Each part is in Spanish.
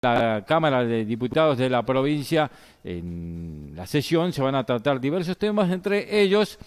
la Cámara de Diputados de la provincia, en la sesión se van a tratar diversos temas, entre ellos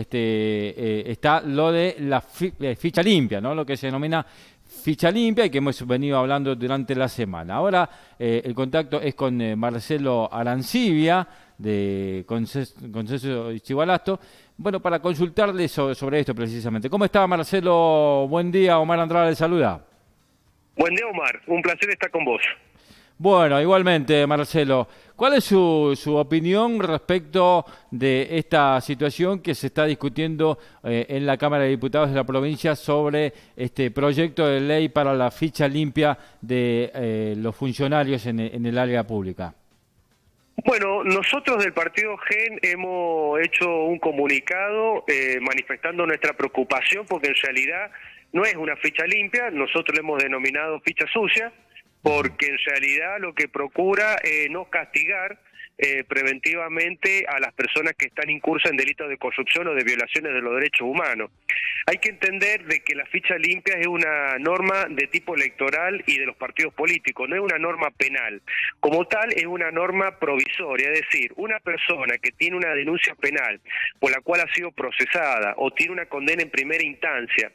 está lo de la ficha limpia, ¿no? Lo que se denomina ficha limpia y que hemos venido hablando durante la semana. Ahora el contacto es con Marcelo Arancibia, de Consenso Chivalasto, bueno, para consultarle sobre esto precisamente. ¿Cómo está, Marcelo? Buen día, Omar Andrade le saluda. Buen día, Omar. Un placer estar con vos. Bueno, igualmente, Marcelo. ¿Cuál es su opinión respecto de esta situación que se está discutiendo en la Cámara de Diputados de la provincia sobre este proyecto de ley para la ficha limpia de los funcionarios en el área pública? Bueno, nosotros del Partido GEN hemos hecho un comunicado manifestando nuestra preocupación porque en realidad no es una ficha limpia, nosotros le hemos denominado ficha sucia, porque en realidad lo que procura es no castigar preventivamente a las personas que están incursas en delitos de corrupción o de violaciones de los derechos humanos. Hay que entender de que la ficha limpia es una norma de tipo electoral y de los partidos políticos, no es una norma penal. Como tal, es una norma provisoria, es decir, una persona que tiene una denuncia penal por la cual ha sido procesada o tiene una condena en primera instancia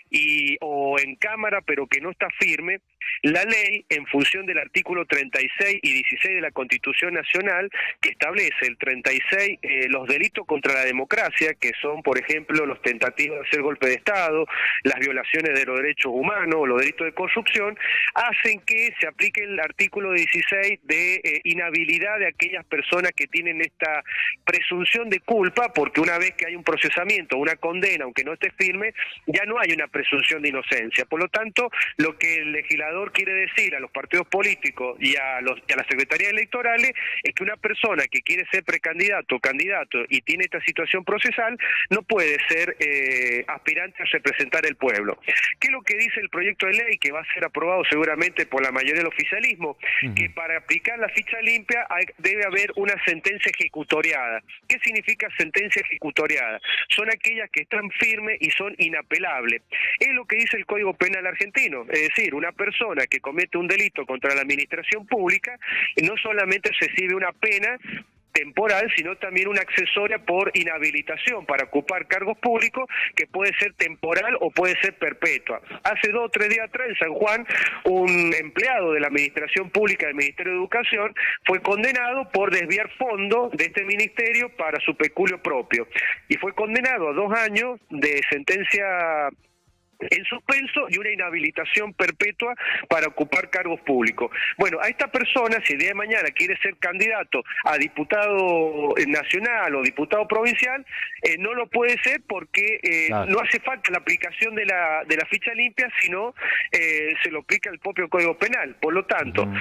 o en cámara pero que no está firme, la ley, en función del artículo 36 y 16 de la Constitución Nacional, que establece el 36, los delitos contra la democracia, que son, por ejemplo, los tentativos de hacer golpe de Estado, las violaciones de los derechos humanos, los delitos de corrupción, hacen que se aplique el artículo 16 de inhabilidad de aquellas personas que tienen esta presunción de culpa, porque una vez que hay un procesamiento, una condena, aunque no esté firme, ya no hay una presunción de inocencia. Por lo tanto, lo que el legislador quiere decir a los partidos políticos y a las secretarías electorales es que una persona que quiere ser precandidato o candidato y tiene esta situación procesal no puede ser aspirante a representar el pueblo. ¿Qué es lo que dice el proyecto de ley que va a ser aprobado seguramente por la mayoría del oficialismo? Que para aplicar la ficha limpia debe haber una sentencia ejecutoriada. ¿Qué significa sentencia ejecutoriada? Son aquellas que están firmes y son inapelables. Es lo que dice el Código Penal argentino, es decir, una persona que comete un delito contra la administración pública no solamente recibe una pena temporal, sino también una accesoria por inhabilitación para ocupar cargos públicos que puede ser temporal o puede ser perpetua. Hace 2 o 3 días atrás en San Juan, un empleado de la administración pública del Ministerio de Educación fue condenado por desviar fondos de este ministerio para su peculio propio y fue condenado a 2 años de sentencia en suspenso y una inhabilitación perpetua para ocupar cargos públicos. Bueno, a esta persona, si el día de mañana quiere ser candidato a diputado nacional o diputado provincial, no lo puede ser porque Claro. no hace falta la aplicación de la ficha limpia, sino se lo aplica el propio Código Penal. Por lo tanto,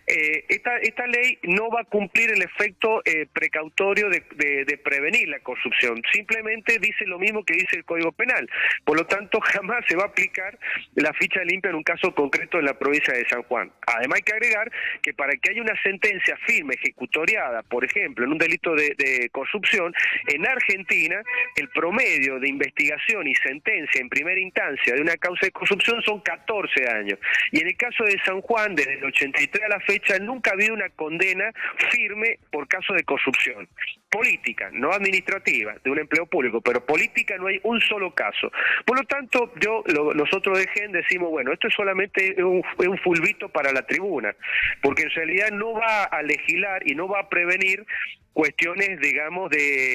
esta ley no va a cumplir el efecto precautorio de prevenir la corrupción. Simplemente dice lo mismo que dice el Código Penal. Por lo tanto, jamás se va a aplicar la ficha limpia en un caso concreto en la provincia de San Juan. Además hay que agregar que para que haya una sentencia firme, ejecutoriada, por ejemplo, en un delito de corrupción, en Argentina el promedio de investigación y sentencia en primera instancia de una causa de corrupción son 14 años. Y en el caso de San Juan, desde el 83 a la fecha, nunca ha habido una condena firme por caso de corrupción. Política, no administrativa, de un empleo público, pero política no hay un solo caso. Por lo tanto, nosotros de GEN decimos, bueno, esto es solamente un fulbito para la tribuna, porque en realidad no va a legislar y no va a prevenir cuestiones, digamos,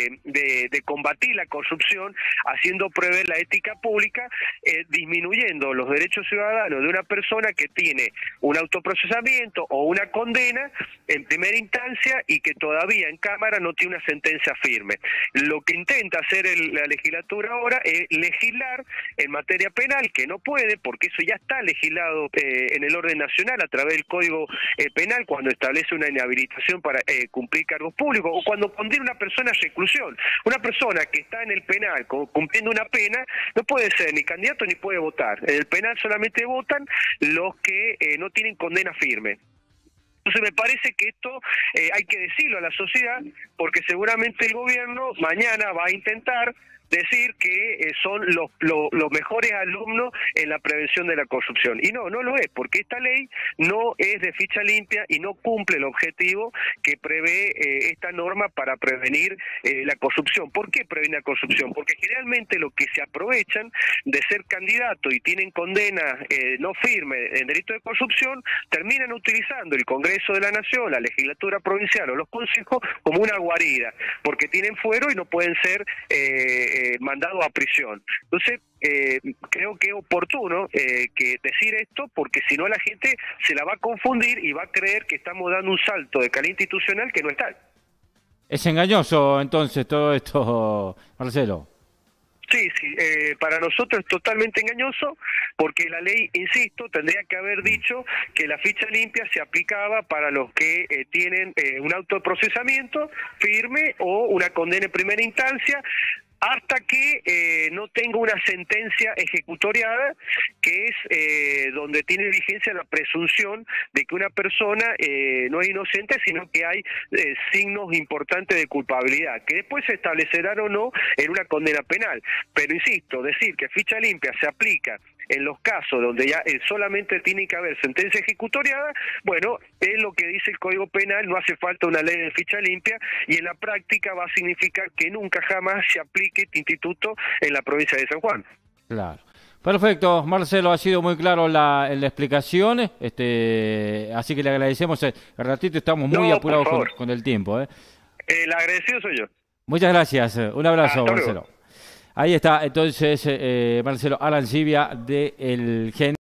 de combatir la corrupción, haciendo prever la ética pública, disminuyendo los derechos ciudadanos de una persona que tiene un autoprocesamiento o una condena en primera instancia y que todavía en Cámara no tiene una sentencia firme. Lo que intenta hacer la legislatura ahora es legislar en materia penal, que no puede, porque eso ya está legislado en el orden nacional a través del Código Penal cuando establece una inhabilitación para cumplir cargos públicos, o cuando condena a una persona a reclusión. Una persona que está en el penal cumpliendo una pena no puede ser ni candidato ni puede votar. En el penal solamente votan los que no tienen condena firme. Entonces me parece que esto hay que decirlo a la sociedad, porque seguramente el gobierno mañana va a intentar decir que son los mejores alumnos en la prevención de la corrupción. Y no lo es, porque esta ley no es de ficha limpia y no cumple el objetivo que prevé esta norma para prevenir la corrupción. ¿Por qué prevenir la corrupción? Porque generalmente los que se aprovechan de ser candidatos y tienen condenas no firmes en delito de corrupción, terminan utilizando el Congreso de la Nación, la legislatura provincial o los consejos como una guarida, porque tienen fuero y no pueden ser mandados a prisión. Entonces, creo que es oportuno que decir esto, porque si no la gente se la va a confundir y va a creer que estamos dando un salto de calidad institucional que no está. Es engañoso entonces todo esto, Marcelo. Sí, para nosotros es totalmente engañoso, porque la ley, insisto, tendría que haber dicho que la ficha limpia se aplicaba para los que tienen un auto de procesamiento firme o una condena en primera instancia, hasta que no tenga una sentencia ejecutoriada, que es donde tiene vigencia la presunción de que una persona no es inocente, sino que hay signos importantes de culpabilidad, que después se establecerán o no en una condena penal. Pero insisto, decir que ficha limpia se aplica en los casos donde ya solamente tiene que haber sentencia ejecutoriada, bueno, es lo que dice el Código Penal, no hace falta una ley de ficha limpia, y en la práctica va a significar que nunca jamás se aplique este instituto en la provincia de San Juan. Claro. Perfecto, Marcelo, ha sido muy claro la explicación, así que le agradecemos. El ratito estamos muy apurados con el tiempo. El agradecido soy yo. Muchas gracias, un abrazo, Hasta Marcelo. luego. Ahí está entonces Marcelo Arancibia de El Gen.